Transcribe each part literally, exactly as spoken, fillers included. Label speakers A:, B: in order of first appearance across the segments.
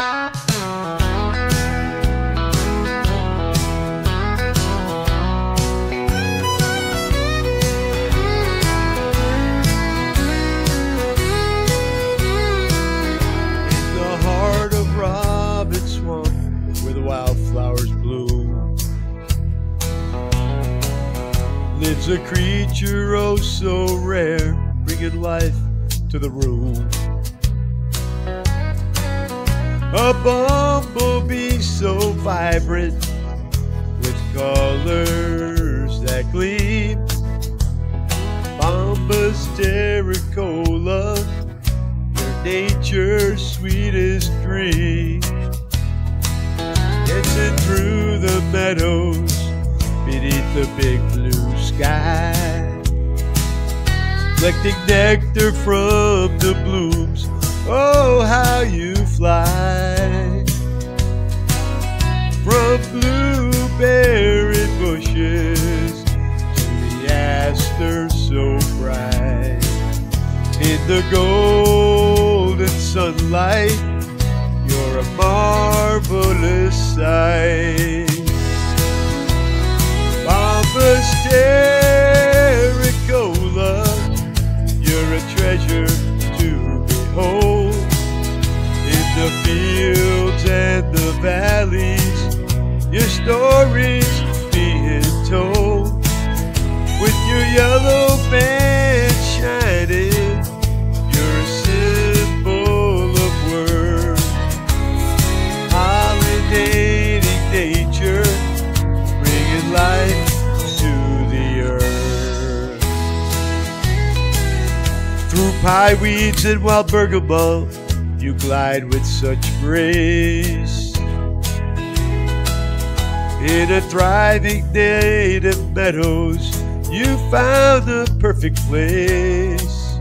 A: Lives a creature oh so rare, bringing life to the room. A bumblebee so vibrant, with colors that gleam. Bombus Terricola, your nature's sweetest dream. Dancing through the meadows, beneath the big blue sky, collecting nectar from the blooms. Oh, how you fly from blueberry bushes to the asters so bright. In the golden sunlight, you're a marvelous sight. Bombus Terricola, you're a treasure to behold. In the fields and the valleys, your stories being told. With your yellow band shining, you're a symbol of worth. Pollinating nature, bringing life to the earth. Through pie weeds and wild bergamot, you glide with such grace. In a thriving native meadows, you found the perfect place.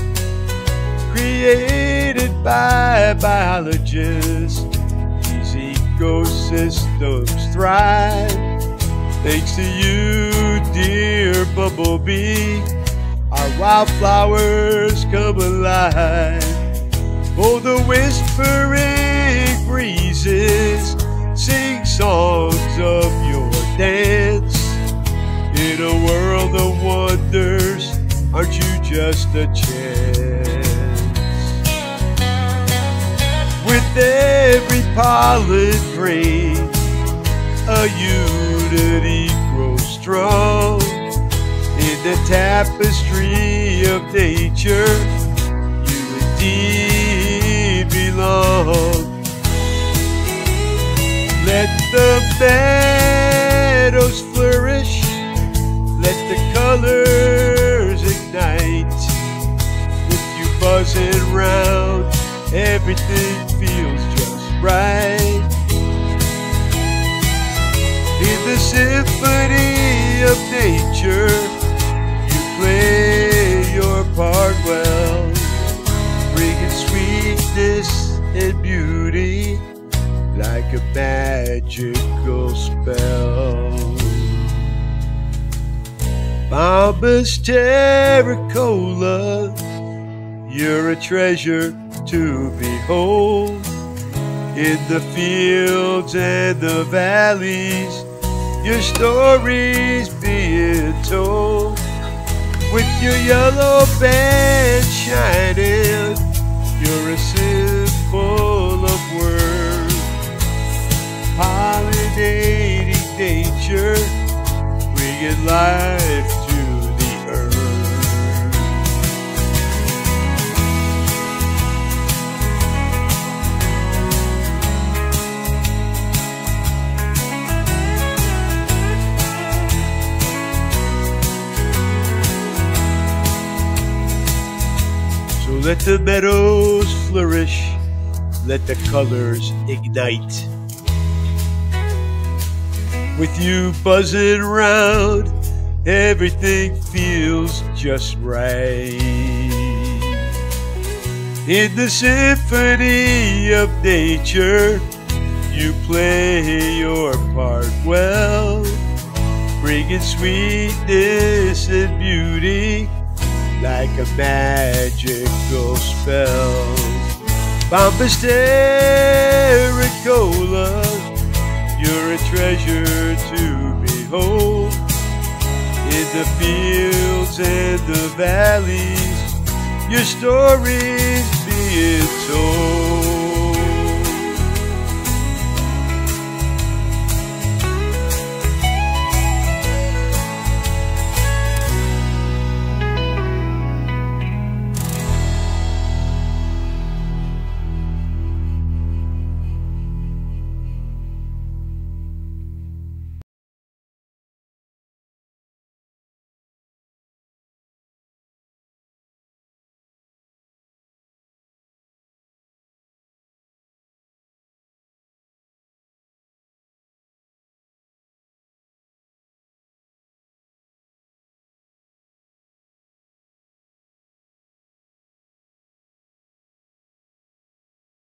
A: Created by biologists, these ecosystems thrive. Thanks to you, dear Bumblebee, our wildflowers come alive. Oh, the whispering breezes sing songs of your dance. In a world of wonders, aren't you just a chance? With every pollen grain, a unity grows strong. In the tapestry of nature, you indeed belong. Let the meadows flourish, let the colors ignite. With you buzzing round, everything feels just right. In the symphony of nature, you play your part well, bringing sweetness and beauty like a magical spell. Bombus Terricola, you're a treasure to behold. In the fields and the valleys, your stories being told. With your yellow band shining, you're a symbol of worth. Pollinating nature, bringing life to the earth. So let the meadows flourish, let the colors ignite. With you buzzing round, everything feels just right. In the symphony of nature, you play your part well, bringing sweetness and beauty like a magical spell. Bombus Terricola, you're a treasure to behold. In the fields and the valleys, your story's being told.